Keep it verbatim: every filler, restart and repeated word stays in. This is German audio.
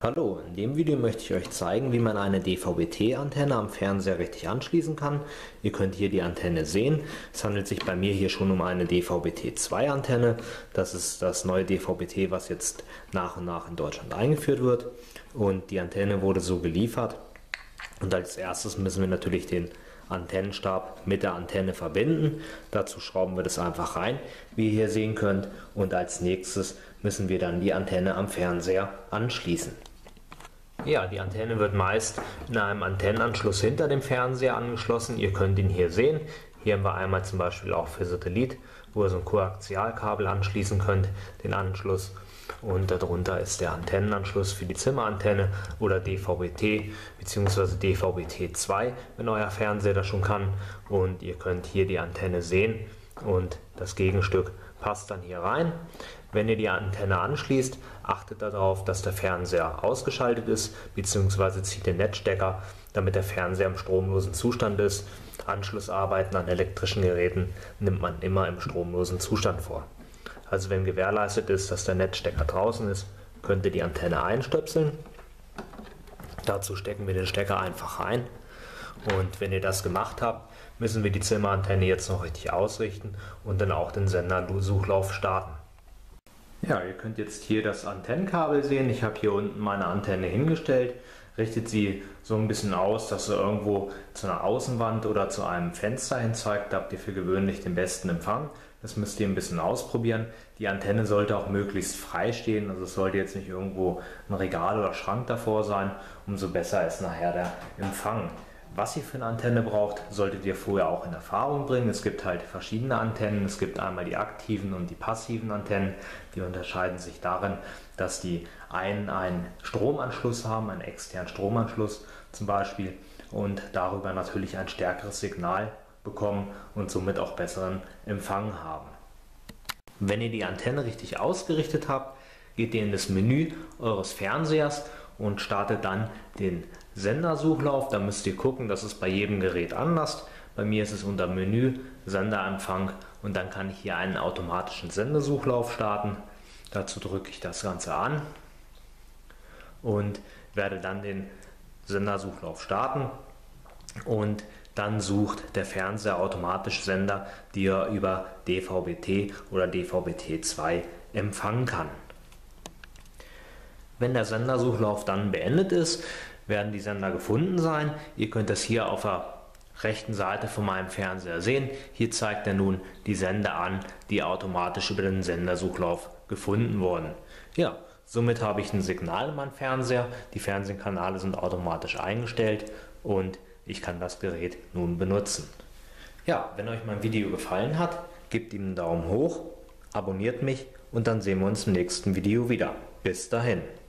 Hallo, in dem Video möchte ich euch zeigen, wie man eine D V B-T-Antenne am Fernseher richtig anschließen kann. Ihr könnt hier die Antenne sehen. Es handelt sich bei mir hier schon um eine D V B T zwei Antenne. Das ist das neue D V B T, was jetzt nach und nach in Deutschland eingeführt wird. Und die Antenne wurde so geliefert. Und als erstes müssen wir natürlich den Antennenstab mit der Antenne verbinden. Dazu schrauben wir das einfach rein, wie ihr hier sehen könnt. Und als nächstes müssen wir dann die Antenne am Fernseher anschließen. Ja, die Antenne wird meist in einem Antennenanschluss hinter dem Fernseher angeschlossen. Ihr könnt ihn hier sehen. Hier haben wir einmal zum Beispiel auch für Satellit, wo ihr so ein Koaxialkabel anschließen könnt, den Anschluss. Und darunter ist der Antennenanschluss für die Zimmerantenne oder D V B T bzw. D V B T zwei, wenn euer Fernseher das schon kann. Und ihr könnt hier die Antenne sehen und das Gegenstück passt dann hier rein. Wenn ihr die Antenne anschließt, achtet darauf, dass der Fernseher ausgeschaltet ist bzw. zieht den Netzstecker, damit der Fernseher im stromlosen Zustand ist. Anschlussarbeiten an elektrischen Geräten nimmt man immer im stromlosen Zustand vor. Also wenn gewährleistet ist, dass der Netzstecker draußen ist, könnt ihr die Antenne einstöpseln. Dazu stecken wir den Stecker einfach rein. Und wenn ihr das gemacht habt, müssen wir die Zimmerantenne jetzt noch richtig ausrichten und dann auch den Sendersuchlauf starten. Ja, ihr könnt jetzt hier das Antennenkabel sehen. Ich habe hier unten meine Antenne hingestellt. Richtet sie so ein bisschen aus, dass sie irgendwo zu einer Außenwand oder zu einem Fenster hin zeigt. Da habt ihr für gewöhnlich den besten Empfang. Das müsst ihr ein bisschen ausprobieren. Die Antenne sollte auch möglichst frei stehen. Also es sollte jetzt nicht irgendwo ein Regal oder Schrank davor sein. Umso besser ist nachher der Empfang. Was ihr für eine Antenne braucht, solltet ihr vorher auch in Erfahrung bringen. Es gibt halt verschiedene Antennen. Es gibt einmal die aktiven und die passiven Antennen. Die unterscheiden sich darin, dass die einen einen Stromanschluss haben, einen externen Stromanschluss zum Beispiel, und darüber natürlich ein stärkeres Signal bekommen und somit auch besseren Empfang haben. Wenn ihr die Antenne richtig ausgerichtet habt, geht ihr in das Menü eures Fernsehers und startet dann den Sendersuchlauf. Da müsst ihr gucken, das ist bei jedem Gerät anders. Bei mir ist es unter Menü, Senderempfang, und dann kann ich hier einen automatischen Sendersuchlauf starten. Dazu drücke ich das Ganze an und werde dann den Sendersuchlauf starten, und dann sucht der Fernseher automatisch Sender, die er über D V B T oder D V B T zwei empfangen kann. Wenn der Sendersuchlauf dann beendet ist, werden die Sender gefunden sein. Ihr könnt das hier auf der rechten Seite von meinem Fernseher sehen. Hier zeigt er nun die Sender an, die automatisch über den Sendersuchlauf gefunden wurden. Ja, somit habe ich ein Signal in meinem Fernseher. Die Fernsehkanäle sind automatisch eingestellt und ich kann das Gerät nun benutzen. Ja, wenn euch mein Video gefallen hat, gebt ihm einen Daumen hoch, abonniert mich und dann sehen wir uns im nächsten Video wieder. Bis dahin.